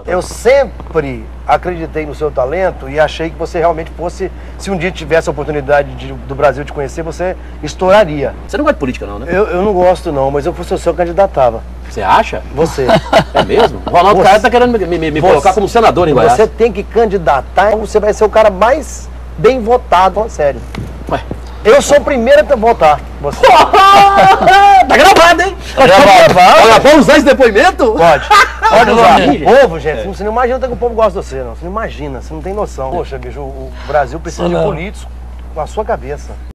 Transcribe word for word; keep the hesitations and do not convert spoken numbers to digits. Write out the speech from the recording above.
Eu sempre acreditei no seu talento e achei que você realmente fosse, se um dia tivesse a oportunidade de, do Brasil te conhecer, você estouraria. Você não gosta de política não, né? Eu, eu não gosto não, mas eu fosse o seu candidatava. Você acha? Você. É mesmo? O Ronaldo Você- Caiado tá querendo me, me- me você- colocar como senador em Goiás. Você tem que candidatar, você vai ser o cara mais bem votado, falando sério. Ué. Eu sou o primeiro a votar. Você. Tá gravado, hein? Tá gravado. Olha, pode usar esse depoimento? Pode. Pode usar. Gente. O povo, gente, você não imagina que o povo gosta de você, não. Você não imagina, você não tem noção. Poxa, bicho, o Brasil precisa de Não. políticos com a sua cabeça.